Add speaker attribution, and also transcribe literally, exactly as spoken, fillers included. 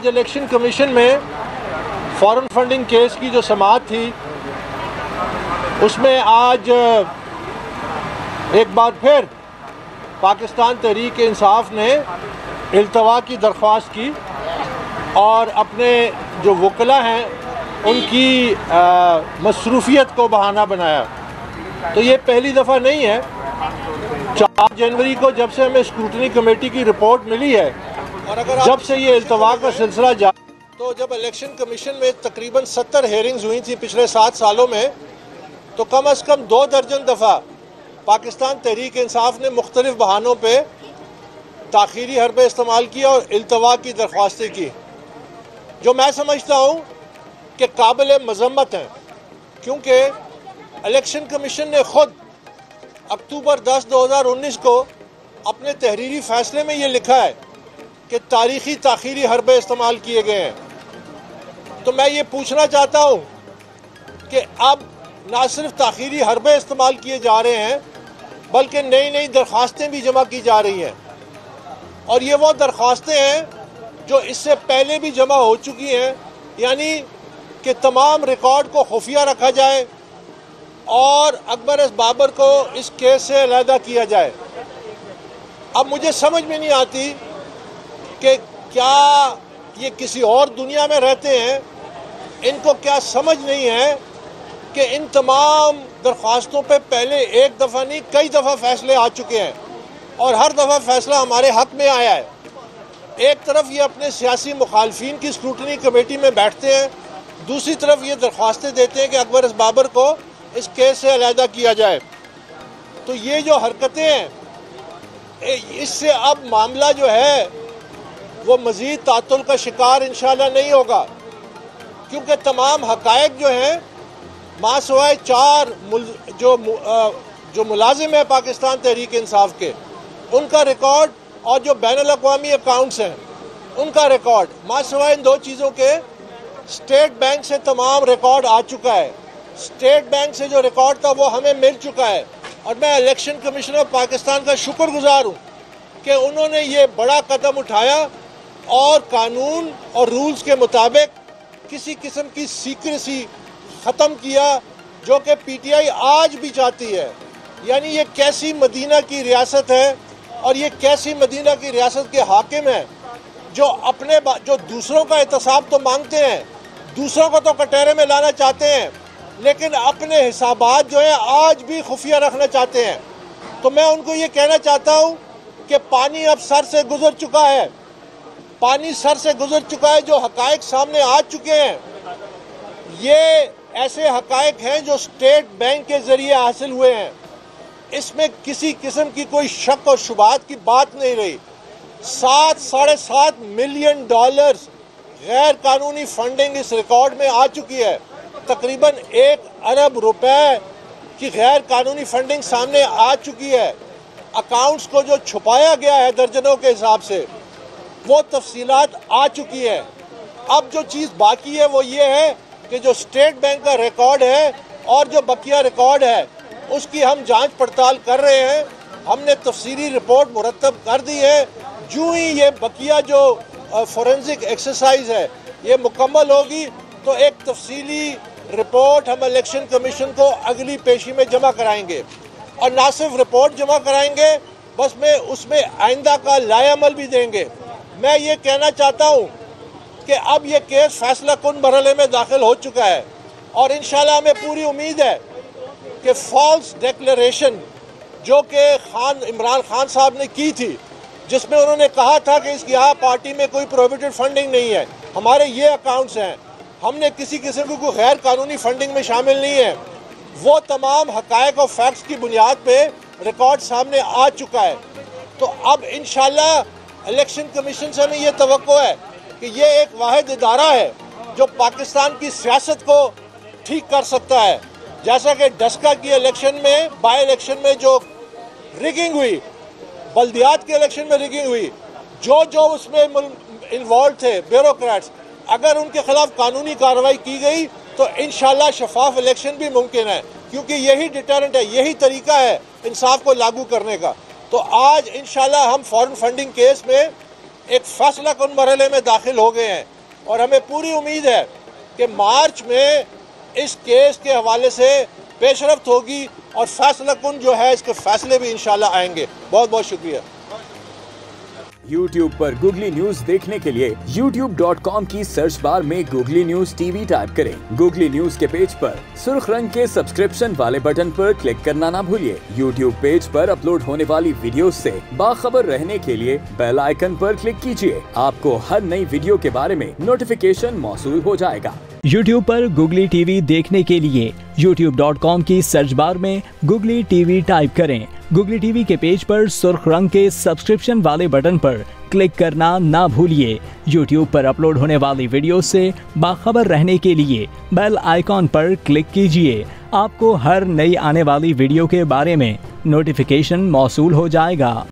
Speaker 1: Election commission में foreign funding case की जो समाअत थी उसमें आज एक बार फिर पाकिस्तान तहरीक इंसाफ ने इल्तवा की दरख्वास्त की और अपने जो वकला हैं उनकी मसरूफियत को बहाना बनाया। तो ये पहली दफ़ा नहीं है। चार जनवरी को जब से हमें स्क्रूटनी कमेटी की रिपोर्ट मिली है और अगर जब से ये इल्तवा का सिलसिला जारी, तो जब इलेक्शन कमीशन में तकरीबन सत्तर हेयरिंग्स हुई थी पिछले सात सालों में, तो कम अज़ कम दो दर्जन दफ़ा पाकिस्तान तहरीक इंसाफ ने मुख्तलिफ बहानों पे ताख़ीरी हरबे इस्तेमाल किया और इल्तवा की दरख्वास्तें की, जो मैं समझता हूँ कि काबिल मज़म्मत हैं, क्योंकि इलेक्शन कमीशन ने ख़ुद अक्टूबर दस दो हज़ार उन्नीस को अपने तहरीरी फ़ैसले में ये लिखा है कि तारीख़ी ताख़ीरी हरबे इस्तेमाल किए गए हैं। तो मैं ये पूछना चाहता हूँ कि अब ना सिर्फ ताख़ीरी हरबे इस्तेमाल किए जा रहे हैं बल्कि नई नई दरख्वास्तें भी जमा की जा रही हैं, और ये वो दरख्वास्तें हैं जो इससे पहले भी जमा हो चुकी हैं, यानी कि तमाम रिकॉर्ड को खुफिया रखा जाए और अकबर बाबर को इस केस से अलहदा किया जाए। अब मुझे समझ में नहीं आती कि क्या ये किसी और दुनिया में रहते हैं, इनको क्या समझ नहीं है कि इन तमाम दरख्वास्तों पे पहले एक दफ़ा नहीं कई दफ़ा फ़ैसले आ चुके हैं और हर दफ़ा फ़ैसला हमारे हक़ में आया है। एक तरफ ये अपने सियासी मुखालफिन की स्क्रूटनी कमेटी में बैठते हैं, दूसरी तरफ ये दरख्वास्तें देते हैं कि अकबर बाबर को इस केस से अलहदा किया जाए। तो ये जो हरकतें हैं, इससे अब मामला जो है वो मज़ीद तातुल का शिकार इंशाअल्लाह नहीं होगा, क्योंकि तमाम हक़ाइक़ जो हैं मां सिवाय चार मुल, जो जो मुलाजिम है पाकिस्तान तहरीक इंसाफ के, उनका रिकॉर्ड और जो बैनुल अक़वामी अकाउंट्स हैं उनका रिकॉर्ड, मां सिवाय इन दो चीज़ों के स्टेट बैंक से तमाम रिकॉर्ड आ चुका है। स्टेट बैंक से जो रिकॉर्ड था वो हमें मिल चुका है, और मैं इलेक्शन कमीशन ऑफ पाकिस्तान का शुक्रगुजार हूँ कि उन्होंने ये बड़ा कदम उठाया और कानून और रूल्स के मुताबिक किसी किस्म की सीक्रेसी ख़त्म किया, जो कि पीटीआई आज भी चाहती है। यानी ये कैसी मदीना की रियासत है और ये कैसी मदीना की रियासत के हाकिम हैं जो अपने जो दूसरों का एहतसाब तो मांगते हैं, दूसरों को तो कटहरे में लाना चाहते हैं, लेकिन अपने हिसाबात जो हैं आज भी खुफिया रखना चाहते हैं। तो मैं उनको ये कहना चाहता हूँ कि पानी अब सर से गुजर चुका है, पानी सर से गुजर चुका है। जो हक़ाइक़ सामने आ चुके हैं ये ऐसे हक़ाइक़ हैं जो स्टेट बैंक के ज़रिए हासिल हुए हैं, इसमें किसी किस्म की कोई शक और शुबात की बात नहीं रही। सात साढ़े सात मिलियन डॉलर्स गैर कानूनी फंडिंग इस रिकॉर्ड में आ चुकी है। तकरीबन एक अरब रुपए की गैर कानूनी फंडिंग सामने आ चुकी है। अकाउंट्स को जो छुपाया गया है दर्जनों के हिसाब से, वो तफसीलात आ चुकी है। अब जो चीज़ बाकी है वो ये है कि जो स्टेट बैंक का रिकॉर्ड है और जो बकिया रिकॉर्ड है उसकी हम जांच पड़ताल कर रहे हैं। हमने तफसीली रिपोर्ट मुरतब कर दी है। जो ही ये बकिया जो फोरेंसिक एक्सरसाइज है ये मुकम्मल होगी तो एक तफसीली रिपोर्ट हम इलेक्शन कमीशन को अगली पेशी में जमा कराएंगे, और ना सिर्फ रिपोर्ट जमा कराएंगे बस में उसमें आइंदा का लाएअमल भी देंगे। मैं ये कहना चाहता हूँ कि अब ये केस फैसला कुन मरहले में दाखिल हो चुका है, और इंशाल्लाह हमें पूरी उम्मीद है कि फॉल्स डिक्लेरेशन जो कि खान इमरान खान साहब ने की थी, जिसमें उन्होंने कहा था कि इसकी यहाँ पार्टी में कोई प्रोहिबिटेड फंडिंग नहीं है, हमारे ये अकाउंट्स हैं, हमने किसी किस्म की कोई गैर कानूनी फंडिंग में शामिल नहीं है, वो तमाम हक़ाइक़ और फैक्ट्स की बुनियाद पे रिकॉर्ड सामने आ चुका है। तो अब इंशाल्लाह इलेक्शन कमीशन से हमें ये तवक्को है कि ये एक वाहिद इदारा है जो पाकिस्तान की सियासत को ठीक कर सकता है। जैसा कि डस्का की इलेक्शन में, बाई इलेक्शन में जो रिगिंग हुई, बल्दियात के इलेक्शन में रिगिंग हुई, जो जो उसमें इन्वॉल्व थे ब्यूरोक्रेट्स, अगर उनके खिलाफ कानूनी कार्रवाई की गई तो इंशाल्लाह शफाफ इलेक्शन भी मुमकिन है, क्योंकि यही डिटरेंट है, यही तरीका है इंसाफ को लागू करने का। तो आज इंशाल्लाह हम फॉरेन फंडिंग केस में एक फैसला कुन मरहले में दाखिल हो गए हैं और हमें पूरी उम्मीद है कि मार्च में इस केस के हवाले से पेशरफ्त होगी और फैसला कुन जो है इसके फैसले भी इंशाल्लाह आएंगे। बहुत बहुत शुक्रिया।
Speaker 2: YouTube पर गूगली न्यूज देखने के लिए यूट्यूब डॉट कॉम की सर्च बार में गूगली न्यूज टीवी टाइप करें। गूगली न्यूज के पेज पर सुर्ख रंग के सब्सक्रिप्शन वाले बटन पर क्लिक करना ना भूलिए। YouTube पेज पर अपलोड होने वाली वीडियोस से बाखबर रहने के लिए बेल आइकन पर क्लिक कीजिए। आपको हर नई वीडियो के बारे में नोटिफिकेशन मौसूल हो जाएगा।
Speaker 3: YouTube पर गूगली टीवी देखने के लिए यूट्यूब डॉट कॉम की सर्च बार में गूगली टीवी टाइप करें। गूगली टीवी के पेज पर सुर्ख रंग के सब्सक्रिप्शन वाले बटन पर क्लिक करना ना भूलिए। YouTube पर अपलोड होने वाली वीडियो से बाखबर रहने के लिए बेल आइकॉन पर क्लिक कीजिए। आपको हर नई आने वाली वीडियो के बारे में नोटिफिकेशन मौसूल हो जाएगा।